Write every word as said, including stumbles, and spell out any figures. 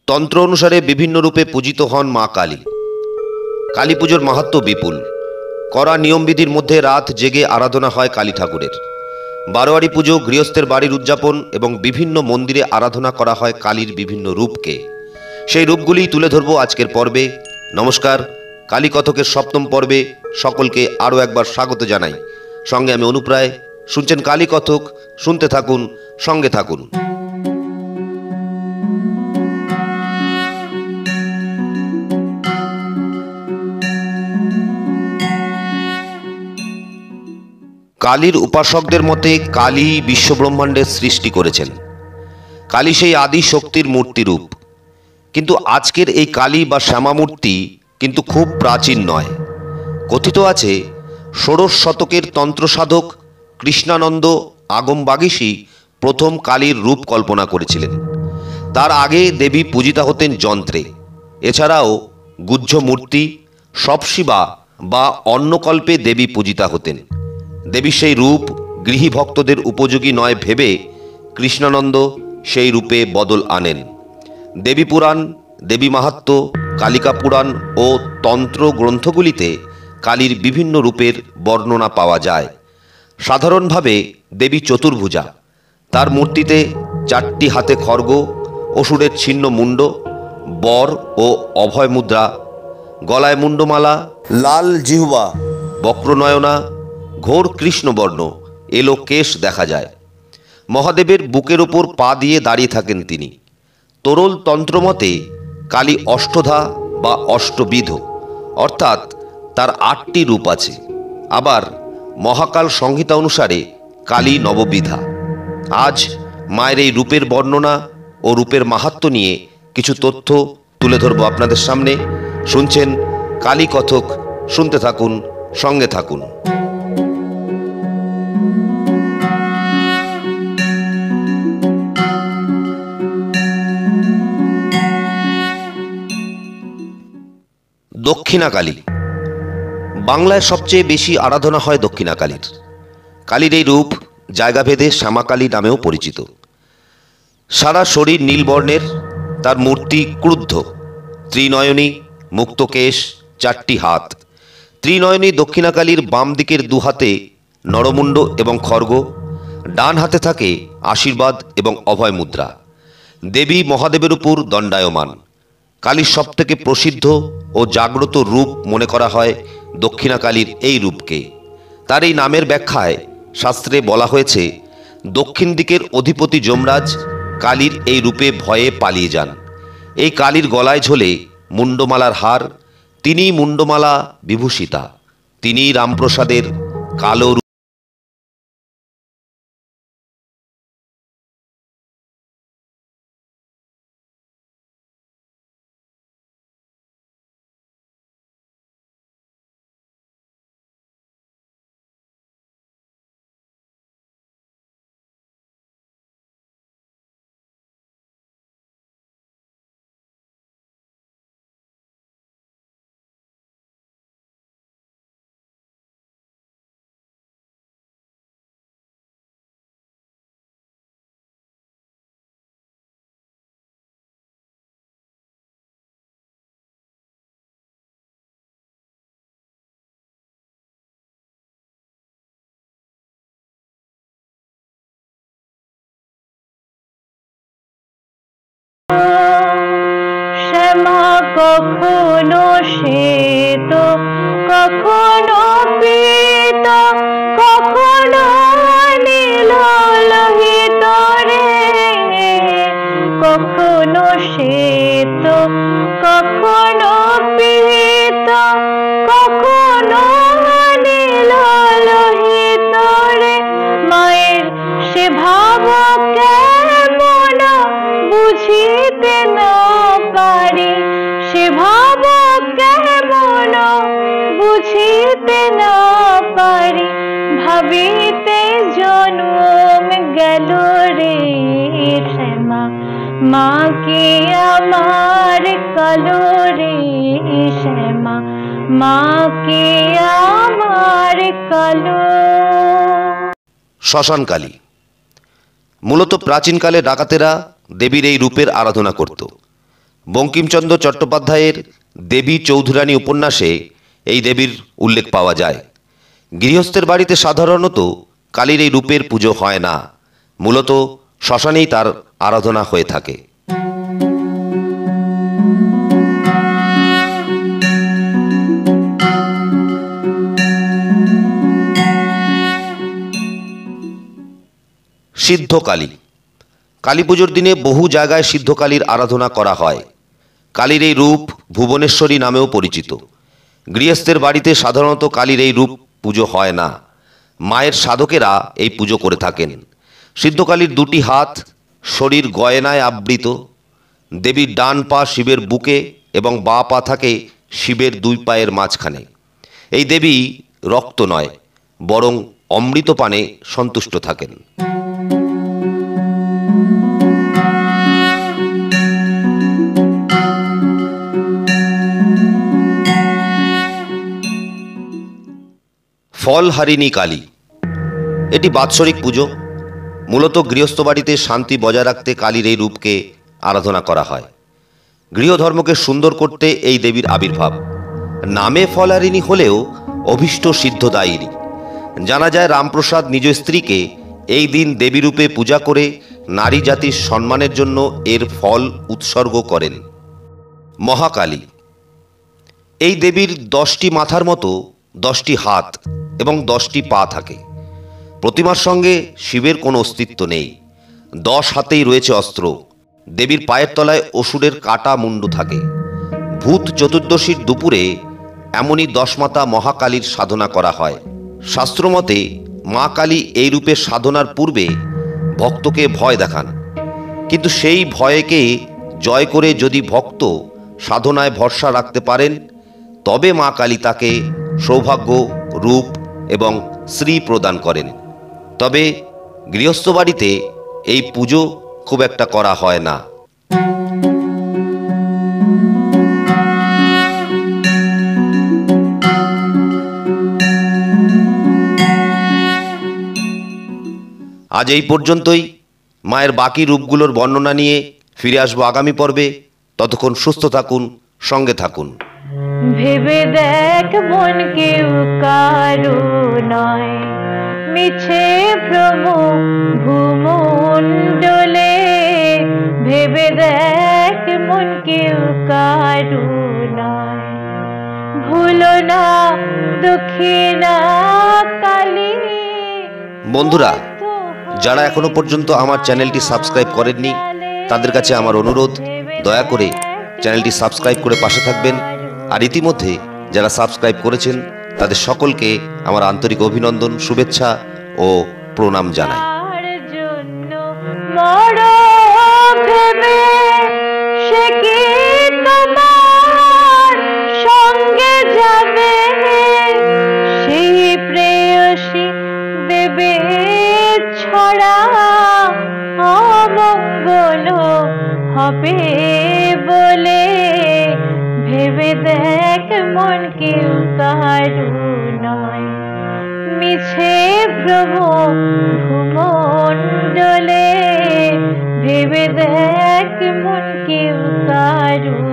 তন্ত্র অনুসারে বিভিন্ন রূপে পূজিত হন মা কালী। কালী পুজোর মাহাত্ম্য বিপুল। কড়া নিয়মবিধির মধ্যে রাত জেগে আরাধনা হয় কালী ঠাকুরের। বারোয়ারি পুজো, গৃহস্থের বাড়ির উদযাপন এবং বিভিন্ন মন্দিরে আরাধনা করা হয় কালীর বিভিন্ন রূপকে। সেই রূপগুলি তুলে ধরব আজকের পর্বে। নমস্কার, কালী কথকের সপ্তম পর্বে সকলকে আরও একবার স্বাগত জানাই। সঙ্গে আমি অনুপ রায়। শুনছেন কালী কথক, শুনতে থাকুন, সঙ্গে থাকুন। কালীর উপাসকদের মতে কালী বিশ্বব্রহ্মাণ্ডের সৃষ্টি করেছেন। কালী সেই আদি শক্তির মূর্তিরূপ। কিন্তু আজকের এই কালী বা শ্যামা মূর্তি কিন্তু খুব প্রাচীন নয়। কথিত আছে ষোড়শ শতকের তন্ত্রসাধক কৃষ্ণানন্দ আগমবাগীশই প্রথম কালীর রূপ কল্পনা করেছিলেন। তার আগে দেবী পূজিতা হতেন যন্ত্রে। এছাড়াও গুহ্য মূর্তি, সবশিবা বা অন্নকল্পে দেবী পূজিতা হতেন। দেবীর সেই রূপ গৃহী ভক্তদের উপযোগী নয় ভেবে কৃষ্ণানন্দ সেই রূপে বদল আনেন। দেবী পুরাণ, দেবী মাহাত্ম্য, কালিকা পুরাণ ও তন্ত্র গ্রন্থগুলিতে কালীর বিভিন্ন রূপের বর্ণনা পাওয়া যায়। সাধারণভাবে দেবী চতুর্ভুজা। তার মূর্তিতে চারটি হাতে খড়গ, অসুরের ছিন্ন মুণ্ড, বর ও অভয় মুদ্রা, গলায় মুণ্ডমালা, লাল জিহ্বা, বক্রনয়না, ঘোর কৃষ্ণবর্ণ এলো কেশ দেখা যায়। মহাদেবের বুকের ওপর পা দিয়ে দাঁড়িয়ে থাকেন তিনি। তরল তন্ত্রমতে কালী অষ্টধা বা অষ্টবিধ, অর্থাৎ তার আটটি রূপ আছে। আবার মহাকাল সংহিতা অনুসারে কালী নববিধা। আজ মায়ের এই রূপের বর্ণনা ও রূপের মাহাত্ম্য নিয়ে কিছু তথ্য তুলে ধরব আপনাদের সামনে। শুনছেন কালী কথক, শুনতে থাকুন, সঙ্গে থাকুন। দক্ষিণা কালী। বাংলায় সবচেয়ে বেশি আরাধনা হয় দক্ষিণা কালীর। কালীর এই রূপ জায়গাভেদে শ্যামাকালী নামেও পরিচিত। সারা শরীর নীলবর্ণের, তার মূর্তি ক্রুদ্ধ, ত্রিনয়নী, মুক্তকেশ, চারটি হাত। ত্রিনয়নী দক্ষিণা কালীর বাম দিকের দু হাতে নরমুণ্ড এবং খড়গ, ডান হাতে থাকে আশীর্বাদ এবং অভয় মুদ্রা। দেবী মহাদেবের উপর দণ্ডায়মান। কালীর সবথেকে প্রসিদ্ধ ও জাগ্রত রূপ মনে করা হয় দক্ষিণা কালীর এই রূপকে। তার এই নামের ব্যাখ্যায় শাস্ত্রে বলা হয়েছে, দক্ষিণ দিকের অধিপতি যমরাজ কালীর এই রূপে ভয়ে পালিয়ে যান। এই কালীর গলায় ঝোলে মুণ্ডমালার হার। তিনিই মুণ্ডমালা বিভূষিতা। তিনিই রামপ্রসাদের কালো রূপ। শ্যামা কখনো শ্বেত, কখনো পীত, কখনো নীল লোহিত রে। কখনো শ্বেত, কখনো পীত, কখনো নীল লোহিত রে। মায়ের সে ভাব কেমন বুঝিতে না পারি, সে ভাব কেমন বুঝিতে না পারি। ভাবিতে জন্ম গেল রে শ্যামা, মাকে আমার কালো রে শ্যামা, মাকে আমার কালো। শ্মশান কালী। মূলত প্রাচীনকালে ডাকাতেরা দেবীর এই রূপের আরাধনা করত। বঙ্কিমচন্দ্র চট্টোপাধ্যায়ের দেবী চৌধুরানী উপন্যাসে এই দেবীর উল্লেখ পাওয়া যায়। গৃহস্থের বাড়িতে সাধারণত কালীর এই রূপের পুজো হয় না, মূলত শ্মশানেই তার আরাধনা হয়ে থাকে। সিদ্ধ কালী। কালী পুজোর দিনে বহু জায়গায় সিদ্ধ কালীর আরাধনা করা হয়। কালীর এই রূপ ভুবনেশ্বরী নামেও পরিচিত। গৃহস্থের বাড়িতে সাধারণত কালীর এই রূপ পুজো হয় না, মায়ের সাধকেরা এই পুজো করে থাকেন। সিদ্ধ কালীর দুটি হাত শরীর গয়নায় আবৃত। দেবীর ডান পা শিবের বুকে এবং বাঁ পা থাকে শিবের দুই পায়ের মাঝখানে। এই দেবী রক্ত নয়, বরং অমৃত পানে সন্তুষ্ট থাকেন। ফলহারিণী কালী। এটি বাৎসরিক পুজো। মূলত গৃহস্থ বাড়িতে শান্তি বজায় রাখতে কালীর এই রূপকে আরাধনা করা হয়। গৃহধর্মকে সুন্দর করতে এই দেবীর আবির্ভাব। নামে ফলহারিণী হলেও অভীষ্ট সিদ্ধদায়িনী। জানা যায় রামপ্রসাদ নিজ স্ত্রীকে এই দিন দেবী রূপে পূজা করে নারী জাতির সম্মানের জন্য এর ফল উৎসর্গ করেন। মহাকালী। এই দেবীর দশটি মাথার মতো দশটি হাত এবং দশটি পা থাকে। প্রতিমার সঙ্গে শিবের কোনো অস্তিত্ব নেই। দশ হাতেই রয়েছে অস্ত্র। দেবীর পায়ের তলায় অসুরের কাটা মুন্ডু থাকে। ভূত চতুর্দশীর দুপুরে এমনই দশমাতা মহাকালীর সাধনা করা হয়। শাস্ত্রমতে মা কালী এই রূপে সাধনার পূর্বে ভক্তকে ভয় দেখান, কিন্তু সেই ভয়কে জয় করে যদি ভক্ত সাধনায় ভরসা রাখতে পারেন, তবে মা কালী তাকে সৌভাগ্য, রূপ এবং শ্রী প্রদান করেন। তবে গৃহস্থ বাড়িতে এই পুজো খুব একটা করা হয় না। আজ এই পর্যন্তই। মায়ের বাকি রূপগুলোর বর্ণনা নিয়ে ফিরে আসবো আগামী পর্বে। ততক্ষণ সুস্থ থাকুন, সঙ্গে থাকুন। ভেবে দেখ মন কেউ কারু নয়, মিছে ভ্রম ভূমণ্ডলে। ভেবে দেখ মন কেউ কারু নয়, ভুলো না দক্ষিণা কালী। বন্ধুরা, যারা এখনো পর্যন্ত আমার চ্যানেলটি সাবস্ক্রাইব করেননি, তাদের কাছে আমার অনুরোধ, দয়া করে চ্যানেলটি সাবস্ক্রাইব করে পাশে থাকবেন। আর ইতিমধ্যে যারা সাবস্ক্রাইব করেছেন তাদের সকলকে আমার আন্তরিক অভিনন্দন, শুভেচ্ছা ও প্রণাম জানাই। সঙ্গে যাবে সেই প্রেয়সী দেবে ছড়া, অমঙ্গল হবে বলে। ভেবে দেখ মন কেউ কারু নয়, মিছে ভ্রম ভূমণ্ডলে। ভেবে দেখ মন কেউ কারু